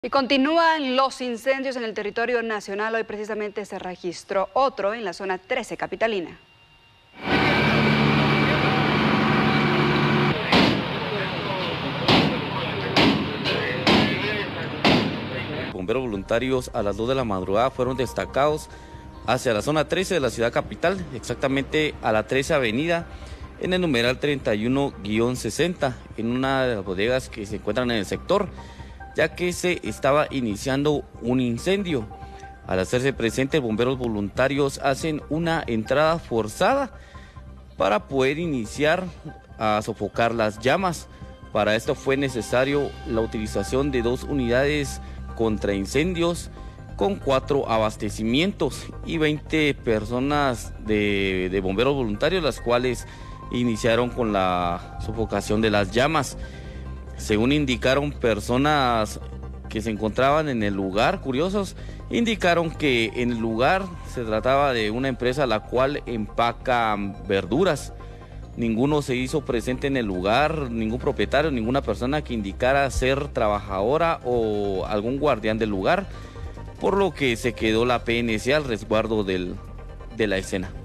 Y continúan los incendios en el territorio nacional. Hoy precisamente se registró otro en la zona 13 capitalina. Bomberos voluntarios a las 2 de la madrugada fueron destacados hacia la zona 13 de la ciudad capital, exactamente a la 13 avenida, en el numeral 31-60, en una de las bodegas que se encuentran en el sector, ya que se estaba iniciando un incendio. Al hacerse presente, bomberos voluntarios hacen una entrada forzada para poder iniciar a sofocar las llamas. Para esto fue necesario la utilización de 2 unidades contra incendios con 4 abastecimientos y 20 personas de bomberos voluntarios, las cuales iniciaron con la sofocación de las llamas. Según indicaron personas que se encontraban en el lugar, curiosos, indicaron que en el lugar se trataba de una empresa la cual empaca verduras. Ninguno se hizo presente en el lugar, ningún propietario, ninguna persona que indicara ser trabajadora o algún guardián del lugar, por lo que se quedó la PNC al resguardo de la escena.